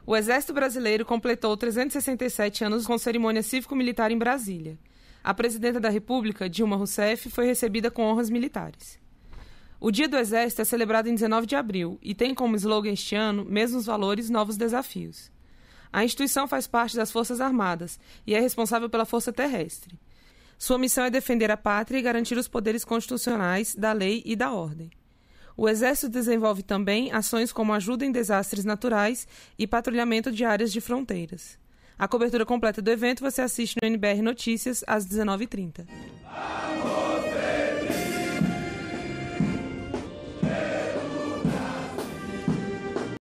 O Exército Brasileiro completou 367 anos com cerimônia cívico-militar em Brasília. A presidenta da República, Dilma Rousseff, foi recebida com honras militares. O Dia do Exército é celebrado em 19 de abril e tem como slogan este ano, mesmos valores, novos desafios. A instituição faz parte das Forças Armadas e é responsável pela Força Terrestre. Sua missão é defender a pátria e garantir os poderes constitucionais, da lei e da ordem. O Exército desenvolve também ações como ajuda em desastres naturais e patrulhamento de áreas de fronteiras. A cobertura completa do evento você assiste no NBR Notícias às 19h30.